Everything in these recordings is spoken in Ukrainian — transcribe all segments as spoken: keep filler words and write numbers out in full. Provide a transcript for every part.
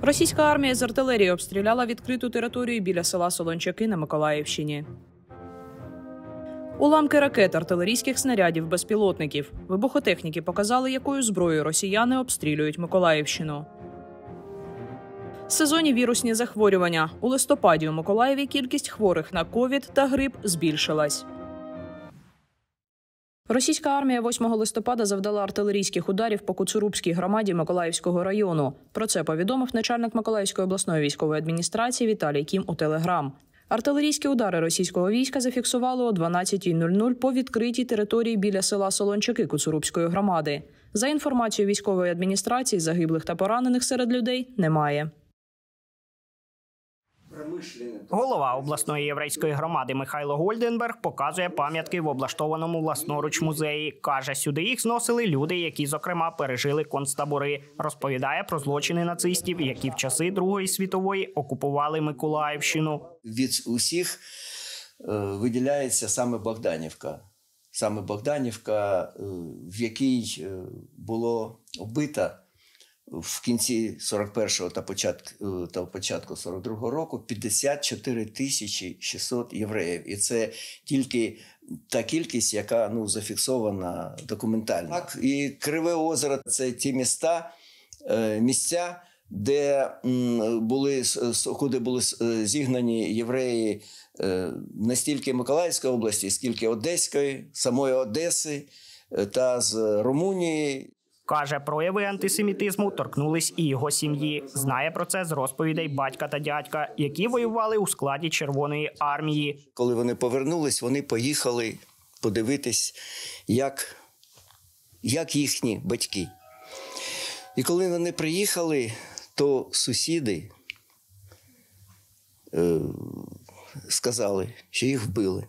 Російська армія з артилерії обстріляла відкриту територію біля села Солончаки на Миколаївщині. Уламки ракет, артилерійських снарядів, безпілотників. Вибухотехніки показали, якою зброєю росіяни обстрілюють Миколаївщину. Сезонні вірусні захворювання. У листопаді у Миколаєві кількість хворих на ковід та грип збільшилась. Російська армія восьмого листопада завдала артилерійських ударів по Коцурубській громаді Миколаївського району. Про це повідомив начальник Миколаївської обласної військової адміністрації Віталій Кім у Телеграм. Артилерійські удари російського війська зафіксували о дванадцятій нуль нуль по відкритій території біля села Солончаки Коцурубської громади. За інформацією військової адміністрації, загиблих та поранених серед людей немає. Голова обласної єврейської громади Михайло Гольденберг показує пам'ятки в облаштованому власноруч музеї. Каже, сюди їх зносили люди, які, зокрема, пережили концтабори. Розповідає про злочини нацистів, які в часи Другої світової окупували Миколаївщину. Від усіх виділяється саме Богданівка. Саме Богданівка, в якій було вбито в кінці сорок першого та початку, та початку сорок другого року п'ятдесят чотири тисячі шістсот євреїв. І це тільки та кількість, яка ну, зафіксована документально. Так, і Криве озеро – це ті міста, місця, де були, куди були зігнані євреї не стільки Миколаївської області, скільки Одеської, самої Одеси та з Румунії. Каже, прояви антисемітизму торкнулись і його сім'ї. Знає про це з розповідей батька та дядька, які воювали у складі Червоної армії. Коли вони повернулись, вони поїхали подивитись, як, як їхні батьки. І коли вони приїхали, то сусіди е, сказали, що їх вбили.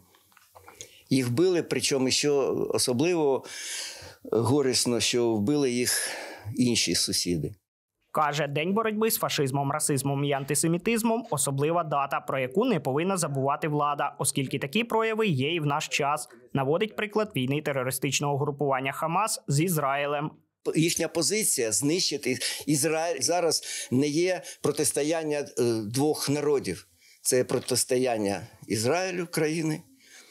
Їх вбили, причому що особливо горісно, що вбили їх інші сусіди. Каже, День боротьби з фашизмом, расизмом і антисемітизмом – особлива дата, про яку не повинна забувати влада, оскільки такі прояви є і в наш час. Наводить приклад війни терористичного групування Хамас з Ізраїлем. Їхня позиція – знищити Ізраїль. Зараз не є протистояння двох народів. Це протистояння Ізраїлю, країни,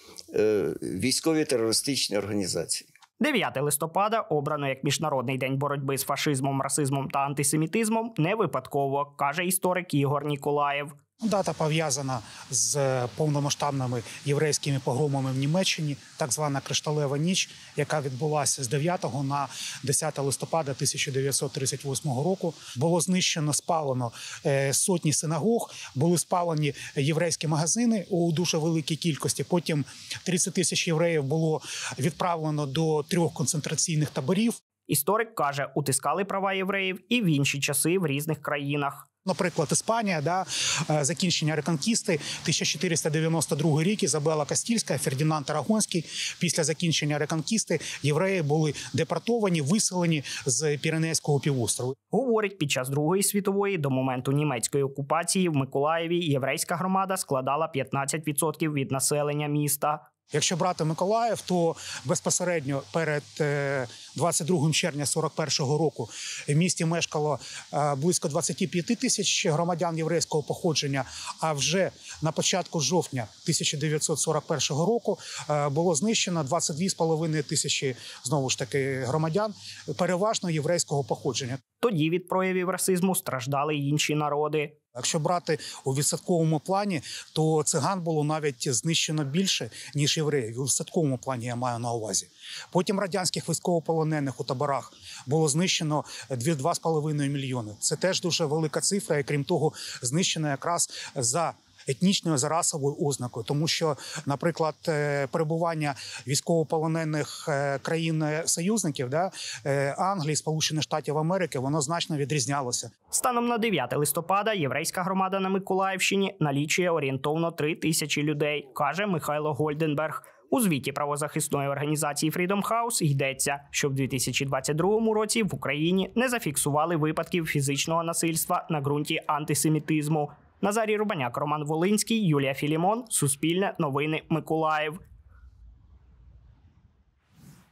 військові терористичні організації. дев'яте листопада обрано як Міжнародний день боротьби з фашизмом, расизмом та антисемітизмом не випадково, каже історик Ігор Ніколаєв. Дата пов'язана з повномасштабними єврейськими погромами в Німеччині, так звана «Кришталева ніч», яка відбулася з дев'ятого на десяте листопада тисяча дев'ятсот тридцять восьмого року. Було знищено, спалено сотні синагог, були спалені єврейські магазини у дуже великій кількості. Потім тридцять тисяч євреїв було відправлено до трьох концентраційних таборів. Історик каже, утискали права євреїв і в інші часи в різних країнах. Наприклад, Іспанія, да, закінчення реконкісти, тисяча чотириста дев'яносто другий рік, Ізабела Кастільська, Фердінанд Арагонський. Після закінчення реконкісти євреї були депортовані, виселені з Піренейського півострову. Говорить, під час Другої світової до моменту німецької окупації в Миколаєві єврейська громада складала п'ятнадцять відсотків від населення міста. Якщо брати Миколаїв, то безпосередньо перед двадцять другого червня сорок першого року в місті мешкало близько двадцять п'ять тисяч громадян єврейського походження, а вже на початку жовтня тисяча дев'ятсот сорок першого року було знищено двадцять дві з половиною тисячі, знову ж таки, громадян, переважно єврейського походження. Тоді від проявів расизму страждали й інші народи. Якщо брати у відсотковому плані, то циган було навіть знищено більше, ніж євреїв. У відсотковому плані я маю на увазі. Потім радянських військовополонених у таборах було знищено два з половиною мільйони. Це теж дуже велика цифра, і крім того, знищено якраз за етнічною, за расовою ознакою. Тому що, наприклад, перебування військовополонених країн-союзників, да, Англії, Сполучених Штатів Америки, воно значно відрізнялося. Станом на дев'яте листопада єврейська громада на Миколаївщині налічує орієнтовно три тисячі людей, каже Михайло Гольденберг. У звіті правозахисної організації Freedom House йдеться, що в дві тисячі двадцять другому році в Україні не зафіксували випадків фізичного насильства на ґрунті антисемітизму. Назарій Рубаняк, Роман Волинський, Юлія Філімон, Суспільне, Новини, Миколаїв.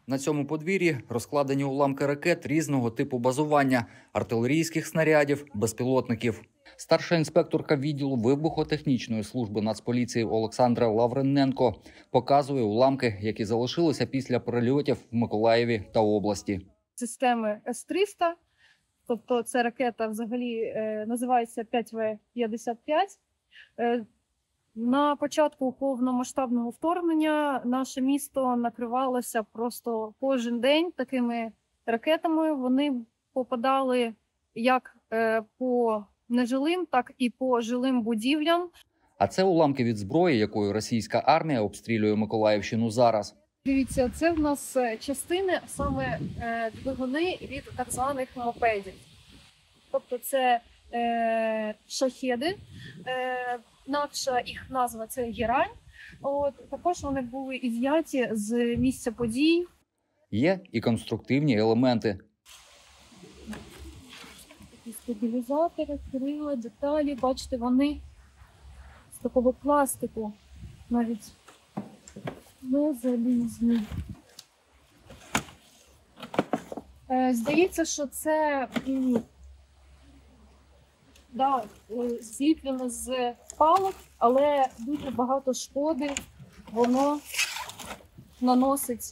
На цьому подвір'ї розкладені уламки ракет різного типу базування – артилерійських снарядів, безпілотників. Старша інспекторка відділу вибухотехнічної служби Нацполіції Олександра Лавриненко показує уламки, які залишилися після прильотів в Миколаєві та області. Системи С триста, тобто це ракета взагалі е, називається п'ять В п'ятдесят п'ять. Е, на початку повномасштабного вторгнення наше місто накривалося просто кожен день такими ракетами. Вони попадали як е, по нежилим, так і по жилим будівлям. А це уламки від зброї, якою російська армія обстрілює Миколаївщину зараз. Дивіться, це в нас частини, саме е, двигуни від так званих мопедів. Тобто це е, шахеди, е, наша їх назва – це герань. От, також вони були ізяті з місця подій. Є і конструктивні елементи. Такі стабілізатори, крила, деталі. Бачите, вони з такого пластику навіть не залізні. Е, здається, що це м, да, е, зліплено з палок, але дуже багато шкоди воно наносить.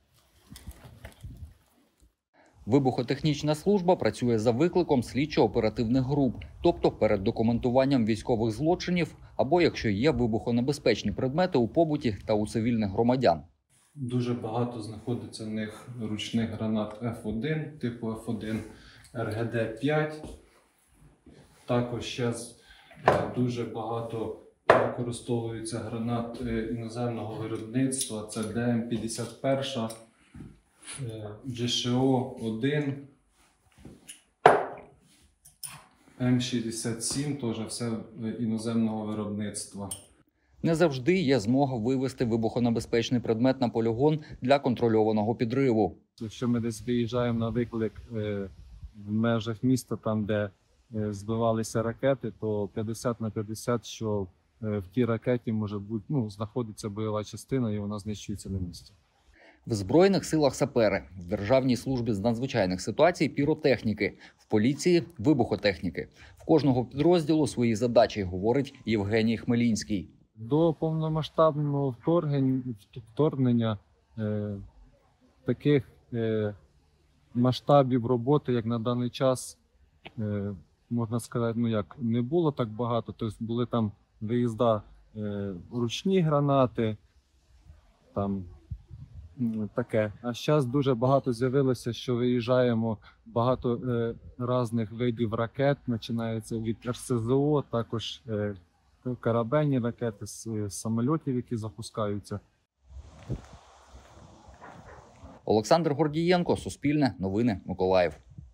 Вибухотехнічна служба працює за викликом слідчо-оперативних груп, тобто перед документуванням військових злочинів або якщо є вибухонебезпечні предмети у побуті та у цивільних громадян. Дуже багато знаходиться в них ручних гранат Ф один, типу Ф один, Р Г Д п'ять. Також зараз дуже багато використовується гранат іноземного виробництва. Це Д М п'ятдесят один, Дж Ш О один, М шістдесят сім, теж все іноземного виробництва. Не завжди є змога вивести вибухонебезпечний предмет на полігон для контрольованого підриву. Якщо ми десь виїжджаємо на виклик в межах міста, там де збивалися ракети, то п'ятдесят на п'ятдесят, що в тій ракеті може бути, ну, знаходиться бойова частина і вона знищується на місці. В Збройних силах сапери, в Державній службі з надзвичайних ситуацій піротехніки, в поліції вибухотехніки. В кожного підрозділу свої задачі, говорить Євгеній Хмелінський. До повномасштабного вторгнення, вторгнення е, таких е, масштабів роботи, як на даний час, е, можна сказати, ну як, не було так багато. Тобто були там виїзда е, ручні гранати, там таке. А зараз дуже багато з'явилося, що виїжджаємо багато е, різних видів ракет, починається від Р С З О, також е, корабельні ракети з е, самольотів, які запускаються. Олександр Гордієнко, Суспільне, Новини, Миколаїв.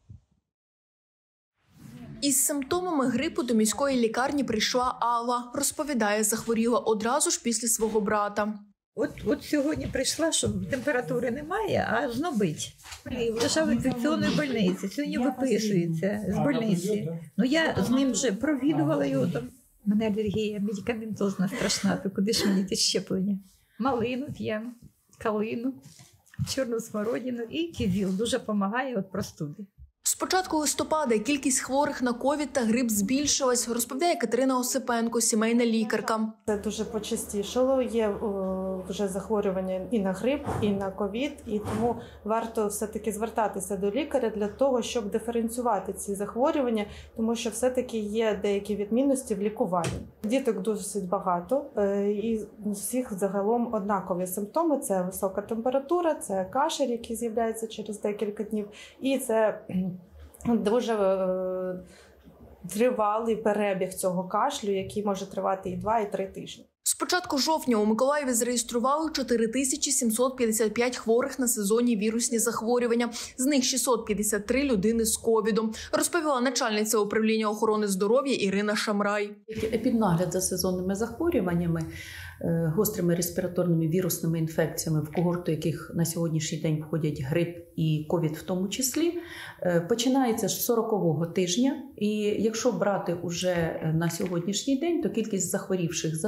Із симптомами грипу до міської лікарні прийшла Алла. Розповідає, захворіла одразу ж після свого брата. От, от сьогодні прийшла, що температури немає, а знобить. Лежав в інфекційній больниці, сьогодні виписується з больниці. Ну я з ним вже провідувала його, там у мене алергія медикаментозна страшна, то куди ж мені ті щеплення? Малину п'ємо, калину, чорну смородину і кізіл. Дуже допомагає від простуди. З початку листопада кількість хворих на ковід та грип збільшилась, розповідає Катерина Осипенко, сімейна лікарка. Це дуже почастішало, є о, вже захворювання і на грип, і на ковід, і тому варто все-таки звертатися до лікаря для того, щоб диференціювати ці захворювання, тому що все-таки є деякі відмінності в лікуванні. Діток досить багато, і у всіх загалом однакові симптоми. Це висока температура, це кашель, який з'являється через декілька днів, і це дуже е, тривалий перебіг цього кашлю, який може тривати і два, і три тижні. З початку жовтня у Миколаєві зареєстрували чотири тисячі сімсот п'ятдесят п'ять хворих на сезонні вірусні захворювання. З них шістсот п'ятдесят три людини з ковідом, розповіла начальниця управління охорони здоров'я Ірина Шамрай. Епіднагляд за сезонними захворюваннями, гострими респіраторними вірусними інфекціями, в когорту яких на сьогоднішній день входять грип і ковід в тому числі, починається з сорокового тижня. І якщо брати уже на сьогоднішній день, то кількість захворівших за тиждень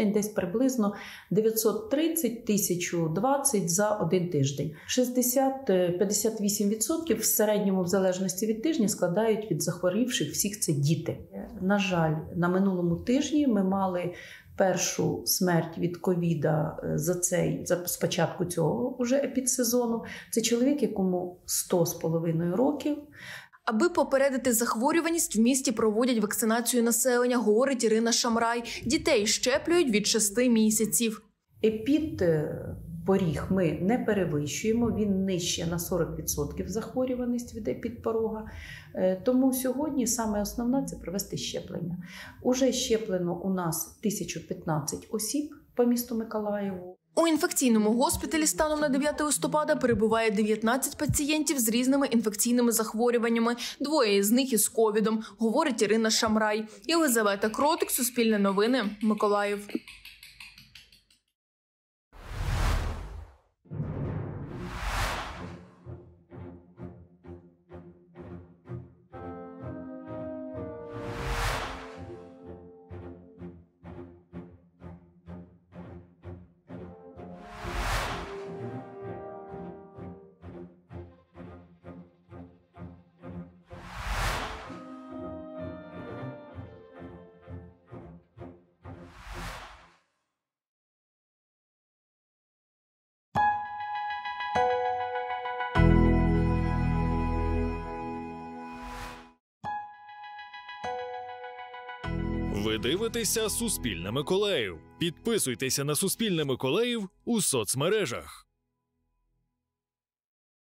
тиждень десь приблизно дев'ятсот тридцять - тисяча двадцять за один тиждень. шістдесят - п'ятдесят вісім відсотків в середньому, в залежності від тижня, складають від захворівших всіх це діти. На жаль, на минулому тижні ми мали першу смерть від ковіда за цей, за спочатку цього вже епідсезону. Це чоловік, якому сто з половиною років. Аби попередити захворюваність, в місті проводять вакцинацію населення, говорить Ірина Шамрай. Дітей щеплюють від шести місяців. Епід поріг ми не перевищуємо, він нижче на сорок відсотків захворюваність від епідпорога. Тому сьогодні саме основне – це провести щеплення. Уже щеплено у нас тисяча п'ятнадцять осіб по місту Миколаєву. У інфекційному госпіталі станом на дев'яте листопада перебуває дев'ятнадцять пацієнтів з різними інфекційними захворюваннями. Двоє з них із ковідом, говорить Ірина Шамрай. Єлизавета Кротик, Суспільне новини, Миколаїв. Ви дивитеся «Суспільне Миколаїв». Підписуйтеся на «Суспільне Миколаїв» у соцмережах.